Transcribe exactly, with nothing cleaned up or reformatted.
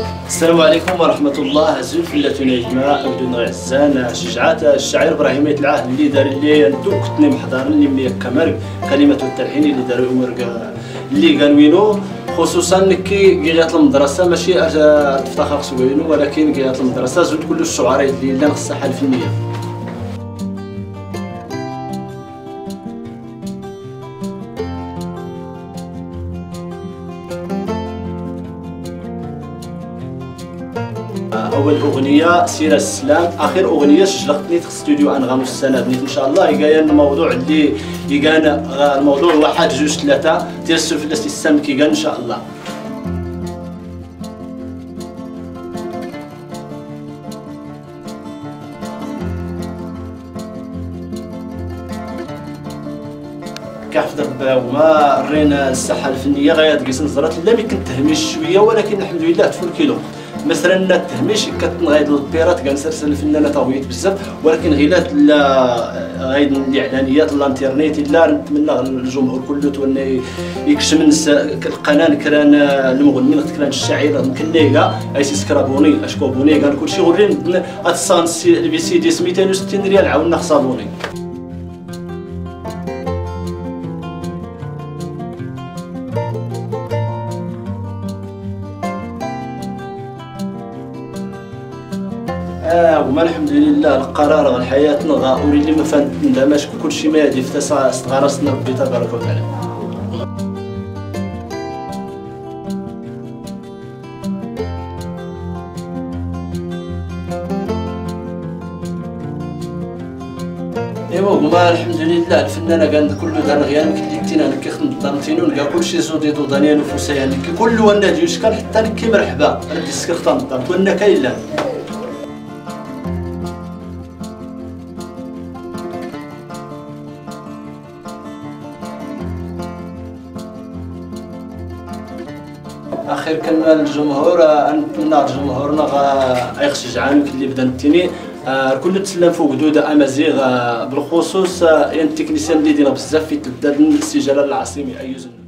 السلام عليكم ورحمة الله. زول فلاتنا يجمع بدون عزان شجعات الشاعر إبراهيم يتلعه اللي دار اللي ندوك تني محضر اللي مية كمر كلمة التلحين اللي داروا أمور اللي قالوينو خصوصا كي قيات المدرسة ماشي تفتخر سوينو ولكن قيات المدرسة زود كل الشعراء اللي لنا الساحة الفنية. اول اغنيه سيره السلام، اخر اغنيه سجلتني في استوديو انغام السنه بنيت ان شاء الله. يقايا الموضوع اللي يقانا الموضوع واحد جوج ثلاثه ديال السفلة السام كي قال ان شاء الله. كحفظ ربا وما رينا الساحه الفنيه غاية تقيس نظرات لا مي كنت تهميش شويه ولكن الحمد لله تفول كيلو. مثلا التهميش كتنغايد البيرات كنسرسل الفنانه طويت بزاف ولكن غيلات لا غايد الاعلانيات الانترنت لا نتمنى الجمهور كله تولي يكشف من القناه كران المغنيين كران الشاعر مكليغا اي سي سكرابوني اشكو بوني قال كلشي غورين اتسانس البي سي دي مئتين وستين ريال عاونا خصابوني. اه وما الحمد لله القرار غير حياتنا غاوري اللي ما فهمتش كلشي ما يدي في صغار راسنا ربي تبارك وتعالى. ايوا وما الحمد لله الفنانه كان كله دار غيان كليتينا انا كيخدم ضمتينو نلقى كلشي زودي دو دانيا نفوسا يعني كل وانا ديوش كان حتى نكي مرحبا انا دي سكرتان ضمت وانا كاين لا. اخير كلمه للجمهور، نتمنى جمهورنا غيشجعنا اللي بدا نتيني كل تسلم فوق دوده امازيغ بالخصوص يعني التكنيسيان اللي دينا بزاف في تبدا السجاله العاصمي ايوزن.